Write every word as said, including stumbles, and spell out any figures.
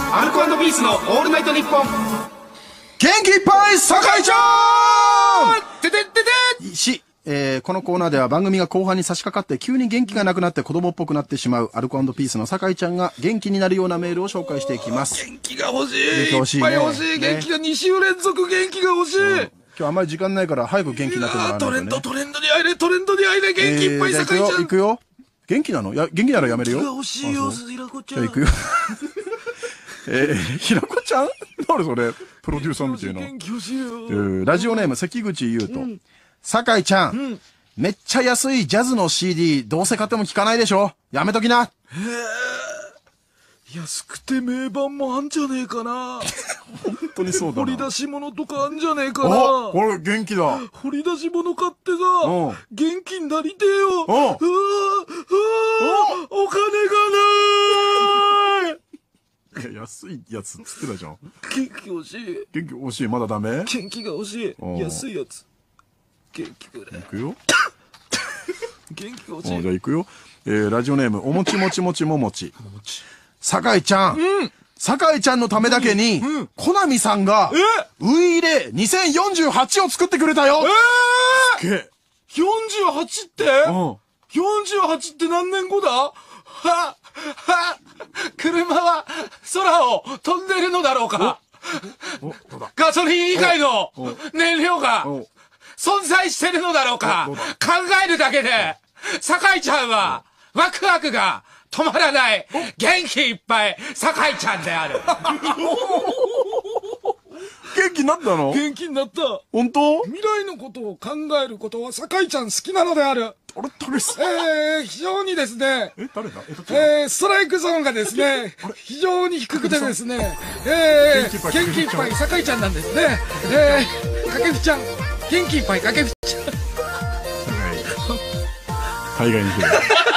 アルコ&ピースのオールナイトニッポン。 元気いっぱい酒井ちゃんててててし、えー、このコーナーでは番組が後半に差し掛かって急に元気がなくなって子供っぽくなってしまうアルコ&ピースの酒井ちゃんが元気になるようなメールを紹介していきます。 元気が欲しい。 元気欲しいね。 いっぱい欲しい。元気がに週連続元気が欲しい。うん、 今日あんまり時間ないから早く元気になってもらわないとね。 トレンド、トレンドに入れ、トレンドに入れ、元気いっぱい酒井ちゃん。 えー、行くよ。元気なの？や、元気ならやめるよ。 元気が欲しいよ、ひらこちゃん。 じゃあ行くよ。えー、ひらこちゃん何それプロデューサーみたいな。 元気欲しいよ。えー、ラジオネーム関口優斗。うん、酒井ちゃん、うん、めっちゃ安いジャズの シーディー どうせ買っても聞かないでしょ。やめときな。へえ。安くて名盤もあんじゃねえかな。 本当にそうだな。 掘り出し物とかあんじゃねえかな。 あ、これ元気だ。 掘り出し物買ってさ、元気になりてえよ。うわ、うわ、お金がない。 いや、安いやつっつってたじゃん。 元気欲しい。 元気欲しい。まだダメ？ 元気が欲しい。安いやつ。元気くれ。 いくよ。 元気が欲しい。 じゃあいくよ。えー、ラジオネーム、おもちもちもちももち。酒井ちゃん。うん。酒井ちゃんのためだけに、うん、コナミさんが、えウイイレにせんよんじゅうはちを作ってくれたよ。えー、すげえ。 よんじゅうはちって、うん、よんじゅうはちって何年後だ？は、は、車は空を飛んでるのだろうか。ガソリン以外の燃料が存在してるのだろうか。考えるだけで、酒井ちゃんはワクワクが止まらない元気いっぱい酒井ちゃんである。 元気になったの？ 元気になった。 本当？ 未来のことを考えることは酒井ちゃん好きなのである。 あれ誰っす？ えー、非常にですね。 え、誰だ？ えー、ストライクゾーンがですね、非常に低くてですね、えー、元気いっぱい酒井ちゃんなんですね。えー、かけふちゃん。元気いっぱいかけふちゃん。 海外に来る。